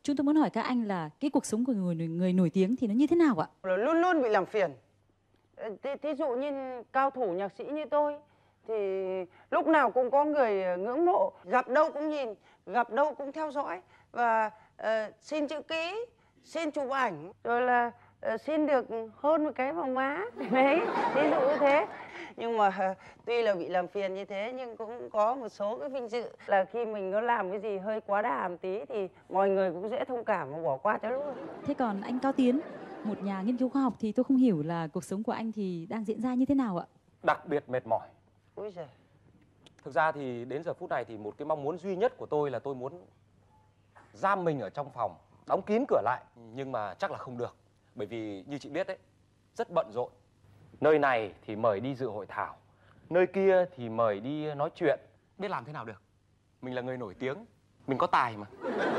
chúng tôi muốn hỏi các anh là cái cuộc sống của người nổi tiếng thì nó như thế nào ạ? Luôn luôn bị làm phiền. Thí dụ như cao thủ nhạc sĩ như tôi thì lúc nào cũng có người ngưỡng mộ, gặp đâu cũng nhìn, gặp đâu cũng theo dõi và xin chữ ký, xin chụp ảnh, rồi là xin được hôn một cái vào má đấy, ví dụ như thế. Nhưng mà tuy là bị làm phiền như thế nhưng cũng có một số cái vinh dự là khi mình có làm cái gì hơi quá đà một tí thì mọi người cũng dễ thông cảm và bỏ qua cho luôn. Thế còn anh Cao Tiến, một nhà nghiên cứu khoa học, thì tôi không hiểu là cuộc sống của anh thì đang diễn ra như thế nào ạ? Đặc biệt mệt mỏi. Ôi giời. Thực ra thì đến giờ phút này thì một cái mong muốn duy nhất của tôi là tôi muốn giam mình ở trong phòng, đóng kín cửa lại. Nhưng mà chắc là không được. Bởi vì như chị biết đấy, rất bận rộn. Nơi này thì mời đi dự hội thảo, nơi kia thì mời đi nói chuyện. Biết làm thế nào được. Mình là người nổi tiếng, mình có tài mà.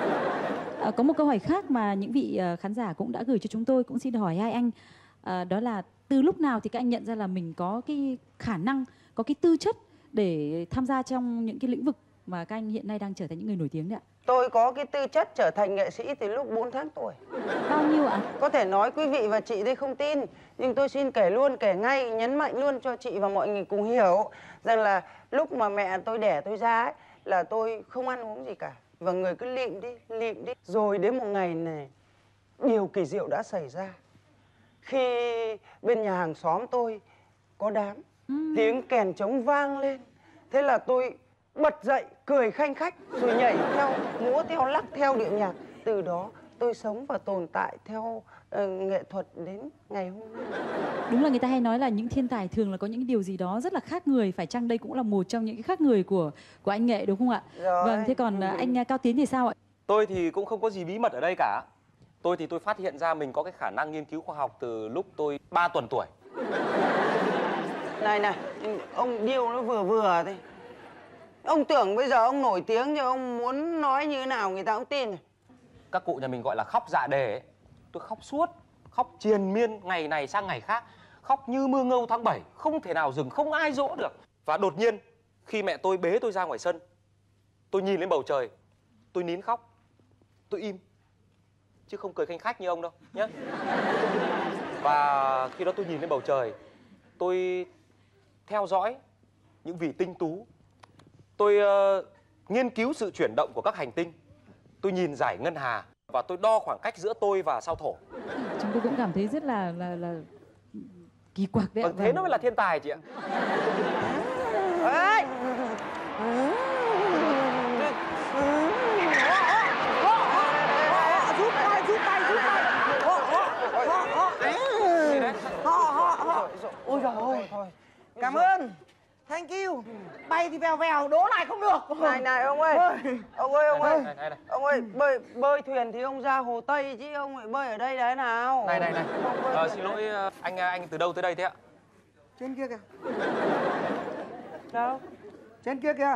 Có một câu hỏi khác mà những vị khán giả cũng đã gửi cho chúng tôi, cũng xin hỏi hai anh. Đó là từ lúc nào thì các anh nhận ra là mình có cái khả năng, có cái tư chất để tham gia trong những cái lĩnh vực mà các anh hiện nay đang trở thành những người nổi tiếng đấy ạ? Tôi có cái tư chất trở thành nghệ sĩ từ lúc 4 tháng tuổi. Bao nhiêu ạ? Có thể nói quý vị và chị đây không tin, nhưng tôi xin kể luôn, kể ngay, nhấn mạnh luôn cho chị và mọi người cùng hiểu rằng là lúc mà mẹ tôi đẻ tôi ra ấy, là tôi không ăn uống gì cả. Và người cứ lịm đi. Rồi đến một ngày này, điều kỳ diệu đã xảy ra. Khi bên nhà hàng xóm tôi có đám, tiếng kèn trống vang lên. Thế là tôi bật dậy, cười khanh khách, rồi nhảy theo, múa theo, lắc theo điệu nhạc. Từ đó tôi sống và tồn tại theo nghệ thuật đến ngày hôm nay. Đúng là người ta hay nói là những thiên tài thường là có những điều gì đó rất là khác người. Phải chăng đây cũng là một trong những cái khác người của anh Nghệ, đúng không ạ? Rồi. Vâng, thế còn anh Cao Tiến thì sao ạ? Tôi thì cũng không có gì bí mật ở đây cả. Tôi thì tôi phát hiện ra mình có cái khả năng nghiên cứu khoa học từ lúc tôi 3 tuần tuổi. Này, ông điêu nó vừa thôi. Ông tưởng bây giờ ông nổi tiếng nhưng ông muốn nói như thế nào người ta cũng tin. Các cụ nhà mình gọi là khóc dạ đề ấy. Tôi khóc suốt, khóc triền miên ngày này sang ngày khác. Khóc như mưa ngâu tháng 7, không thể nào dừng, không ai dỗ được. Và đột nhiên, khi mẹ tôi bế tôi ra ngoài sân, tôi nhìn lên bầu trời, tôi nín khóc, tôi im. Chứ không cười khanh khách như ông đâu, nhé. Và khi đó tôi nhìn lên bầu trời, tôi theo dõi những vì tinh tú. Tôi nghiên cứu sự chuyển động của các hành tinh. Tôi nhìn dải ngân hà và tôi đo khoảng cách giữa tôi và sao Thổ. Chúng tôi cũng cảm thấy rất là kỳ quặc đấy ạ. Vâng, thế nó mới là thiên tài chị ạ. Ê! Rút tay. Ôi giời ơi. Cảm ơn. Thank you. Bay thì vèo, đố lại không được. Này ông ơi. Ông ơi, bơi thuyền thì ông ra Hồ Tây chứ ông lại bơi ở đây đấy nào. Này. Xin lỗi, anh từ đâu tới đây thế ạ? Trên kia kìa. Đâu? Trên kia kìa.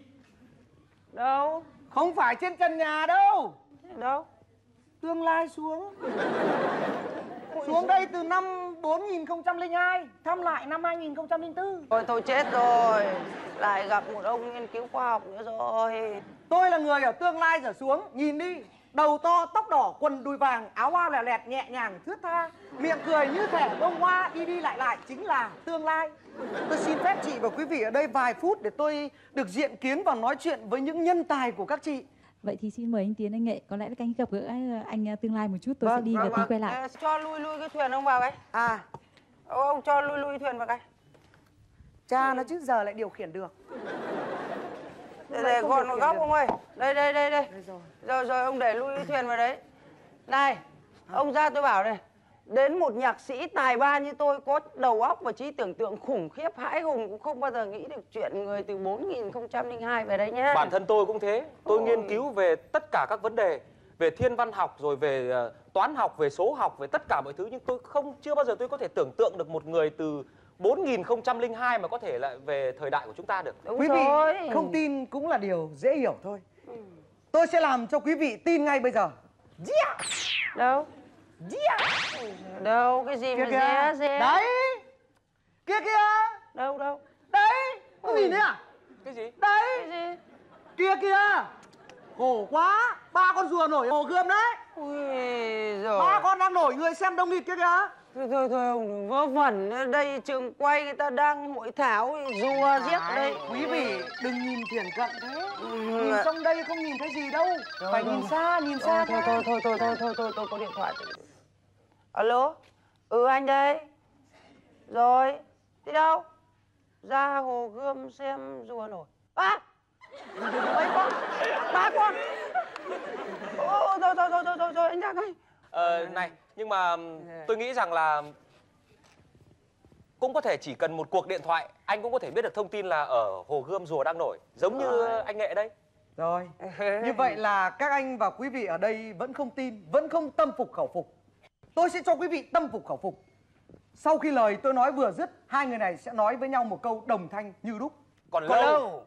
Đâu? Không phải trên trần nhà đâu. Đâu? Tương lai xuống. Xuống đây từ năm 4002, thăm lại năm 2004. Thôi chết rồi. Lại gặp một ông nghiên cứu khoa học nữa rồi. Tôi là người ở tương lai trở xuống, nhìn đi. Đầu to, tóc đỏ, quần đùi vàng, áo hoa lẹ lẹt, nhẹ nhàng, thướt tha. Miệng cười như thể bông hoa, đi lại chính là tương lai. Tôi xin phép chị và quý vị ở đây vài phút để tôi được diện kiến và nói chuyện với những nhân tài của các chị. Vậy thì xin mời anh Tiến, anh Nghệ. Có lẽ các anh gặp gỡ anh tương lai một chút. Tôi sẽ đi và tí quay lại. Cho lui cái thuyền ông vào cái. Ông cho lui thuyền vào cái. Cha nó chứ giờ lại điều khiển được. Để gọn một góc ông ơi. Đây. Rồi ông để lui cái thuyền vào đấy. Này, ông ra tôi bảo này. Đến một nhạc sĩ tài ba như tôi có đầu óc và trí tưởng tượng khủng khiếp hãi hùng cũng không bao giờ nghĩ được chuyện người từ 4002 về đây nhá. Bản thân tôi cũng thế. Tôi nghiên cứu về tất cả các vấn đề, về thiên văn học, rồi về toán học, về số học, về tất cả mọi thứ. Nhưng tôi chưa bao giờ tôi có thể tưởng tượng được một người từ 4002 mà có thể lại về thời đại của chúng ta được. Quý vị không tin cũng là điều dễ hiểu thôi. Tôi sẽ làm cho quý vị tin ngay bây giờ. Đâu? Đâu, cái gì mà dè? Đấy. Kia. Đâu? Đấy. Có nhìn thấy à? Cái gì? Đấy. Cái gì? Kia. Khổ quá, 3 con rùa nổi Hồ Gươm đấy. Ui giời. 3 con đang nổi, người xem đông nghịt kia kìa. Thôi ông đừng vớ vẩn, ở đây trường quay người ta đang hội thảo rùa giết đây. Quý vị đừng nhìn thiển cận thế. Nhìn trong đây không nhìn thấy gì đâu. Phải nhìn xa, nhìn xa. Thôi, tôi có điện thoại. Alo, anh đây. Rồi, đi đâu? Ra Hồ Gươm xem rùa nổi. À, mấy con, 3 con. Thôi, anh ra ngay. Này, nhưng mà tôi nghĩ rằng là cũng có thể chỉ cần một cuộc điện thoại anh cũng có thể biết được thông tin là ở Hồ Gươm rùa đang nổi, giống như anh Nghệ đây. Rồi, như vậy là các anh và quý vị ở đây vẫn không tin, vẫn không tâm phục khẩu phục. Tôi sẽ cho quý vị tâm phục khẩu phục. Sau khi lời tôi nói vừa dứt, hai người này sẽ nói với nhau một câu đồng thanh như đúc. Còn lâu.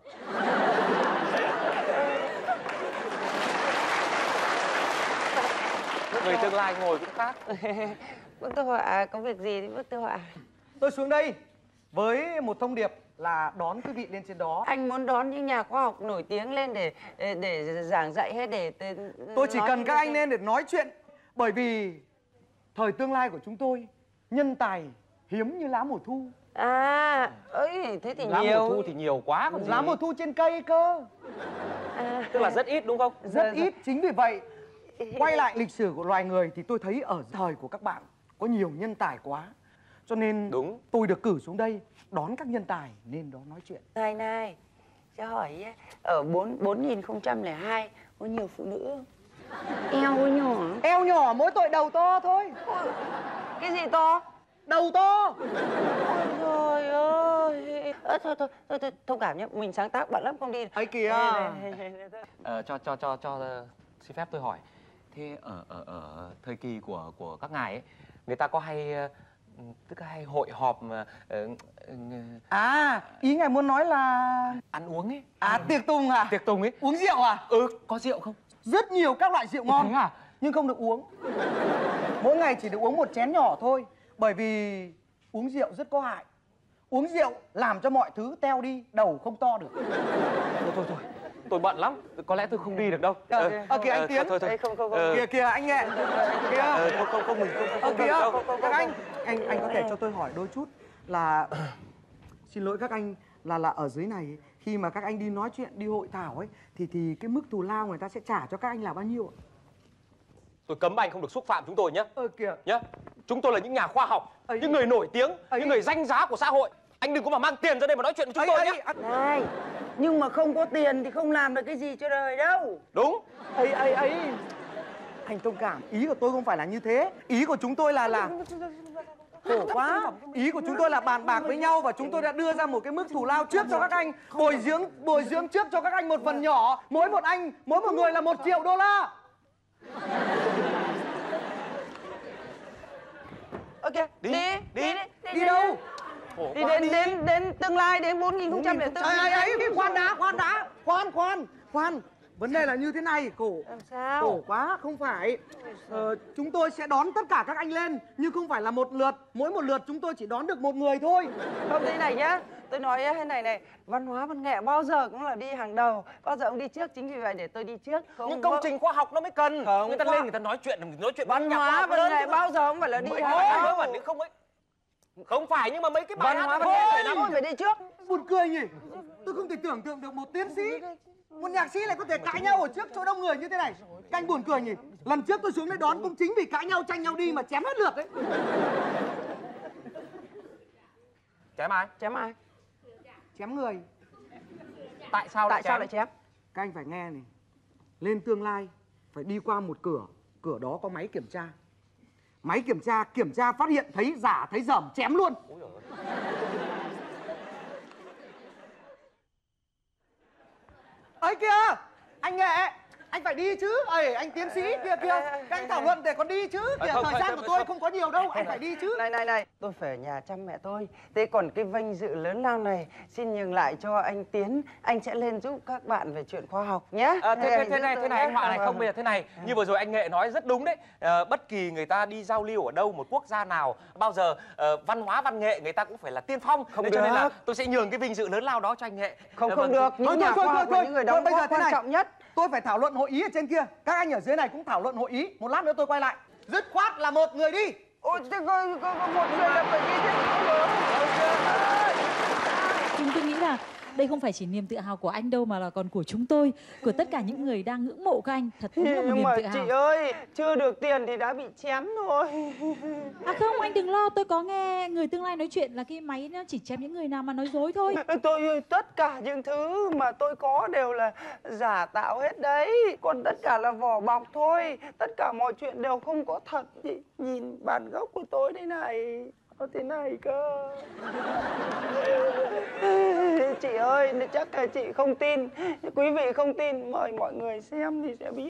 Người tương lai ngồi cũng khác. Bác Tư Họa, có việc gì thì bác Tư Họa. Tôi xuống đây với một thông điệp là đón quý vị lên trên đó. Anh muốn đón những nhà khoa học nổi tiếng lên để giảng dạy hay để tôi chỉ cần các anh lên để nói chuyện. Bởi vì thời tương lai của chúng tôi nhân tài hiếm như lá mùa thu. À, ấy thế thì lá nhiều. mùa thu thì nhiều quá còn gì. Lá mùa thu trên cây cơ. Tức là rất ít đúng không? Rất ít. Chính vì vậy quay lại lịch sử của loài người thì tôi thấy ở thời của các bạn có nhiều nhân tài quá. Cho nên đúng, tôi được cử xuống đây đón các nhân tài nên đó nói chuyện. Này, cho hỏi ở 4002 có nhiều phụ nữ không? Eo nhỏ. Eo nhỏ mỗi tội đầu to thôi. Cái gì to? Đầu to. Ôi trời ơi. Thôi, thông cảm nhé, mình sáng tác bận lắm không đi. Ấy kìa. Xin phép tôi hỏi, thế ở thời kỳ của các ngài ấy, người ta có hay tức là hay hội họp mà Ý ngài muốn nói là ăn uống ấy. Tiệc tùng à? Tiệc tùng ấy. Uống rượu à? Có rượu không? Rất nhiều các loại rượu ngon. Thế à? Nhưng không được uống. Mỗi ngày chỉ được uống một chén nhỏ thôi. Bởi vì uống rượu rất có hại. Uống rượu làm cho mọi thứ teo đi, đầu không to được. Thôi, tôi bận lắm, có lẽ tôi không đi được đâu. Kìa anh Tiến. Thôi. Kìa anh Nghệ. Kìa. Không mình không Kìa. đâu. Các anh có thể cho tôi hỏi đôi chút là xin lỗi các anh là ở dưới này khi mà các anh đi nói chuyện, đi hội thảo ấy thì cái mức thù lao người ta sẽ trả cho các anh là bao nhiêu ạ? Tôi cấm anh không được xúc phạm chúng tôi nhé. Kìa. Nhá. Chúng tôi là những nhà khoa học, những người nổi tiếng, những người danh giá của xã hội. Anh đừng có mà mang tiền ra đây mà nói chuyện với chúng tôi nhé. Này, nhưng mà không có tiền thì không làm được cái gì cho đời đâu. Đúng. Anh thông cảm, ý của tôi không phải là như thế. Ý của chúng tôi là khổ quá. Ý của chúng tôi là bàn bạc với nhau và chúng tôi đã đưa ra một cái mức thù lao trước cho các anh, bồi dưỡng trước cho các anh một phần nhỏ, mỗi một người là $1 triệu. Ok, đi đâu? Đi đến tương lai, đến 4004. Khoan. Vấn đề là như thế này, Làm sao? khổ quá, không phải. Chúng tôi sẽ đón tất cả các anh lên, nhưng không phải là một lượt. Mỗi một lượt chúng tôi chỉ đón được một người thôi. Không, thế này nhá. Tôi nói thế này, văn hóa văn nghệ bao giờ cũng là đi hàng đầu, bao giờ cũng đi trước, chính vì vậy để tôi đi trước. Nhưng công trình khoa học nó mới cần. Người ta lên người ta nói chuyện văn hóa văn nghệ bao giờ cũng phải là đi hàng đầu. Không ấy. Không phải, nhưng mà mấy cái bài văn hóa hát văn nghệ phải đi trước. Buồn cười nhỉ. Tôi không thể tưởng tượng được một tiến sĩ, một nhạc sĩ lại có thể cãi nhau ở trước chỗ đông người như thế này. Các anh buồn cười nhỉ. Lần trước tôi xuống đây đón cũng chính vì cãi nhau tranh nhau đi mà chém hết lượt đấy. Chém ai? Chém người. Tại sao lại chém? Các anh phải nghe này. Lên tương lai phải đi qua một cửa. Cửa đó có máy kiểm tra. Máy kiểm tra phát hiện thấy giả thấy dởm chém luôn. Ấy kìa, anh Nghệ, anh phải đi chứ. Anh tiến sĩ kìa, các anh thảo luận để còn đi chứ. Thời gian của tôi không có nhiều đâu, anh phải đi chứ. Này, tôi phải ở nhà chăm mẹ tôi. Thế còn cái vinh dự lớn lao này xin nhường lại cho anh Tiến. Anh sẽ lên giúp các bạn về chuyện khoa học nhé. Thế này anh Họa này, không bây giờ thế này. Như vừa rồi anh Nghệ nói rất đúng đấy. Bất kỳ người ta đi giao lưu ở đâu, một quốc gia nào, bao giờ văn hóa văn nghệ người ta cũng phải là tiên phong. Không được. Cho nên là tôi sẽ nhường cái vinh dự lớn lao đó cho anh Nghệ. Không được. Những nhà khoa học là những người đóng góp quan trọng nhất. tôi phải thảo luận hội ý ở trên kia. Các anh ở dưới này cũng thảo luận hội ý. Một lát nữa tôi quay lại. Dứt khoát là một người đi. Ôi, thế có một người là phải đi thế nữa. Nhưng tôi nghĩ là đây không phải chỉ niềm tự hào của anh đâu, mà là còn của chúng tôi, của tất cả những người đang ngưỡng mộ các anh. Thật đúng là một Nhưng niềm mà tự hào. chị ơi, chưa được tiền thì đã bị chém rồi. À không, anh đừng lo, tôi có nghe người tương lai nói chuyện là cái máy nó chỉ chém những người nào mà nói dối thôi. Tôi tất cả những thứ mà tôi có đều là giả tạo hết đấy. Còn tất cả là vỏ bọc thôi. Tất cả mọi chuyện đều không có thật. Chị nhìn bản gốc của tôi thế này. Nó thế này cơ. Chị ơi, chắc là chị không tin. Quý vị không tin, mời mọi người xem thì sẽ biết.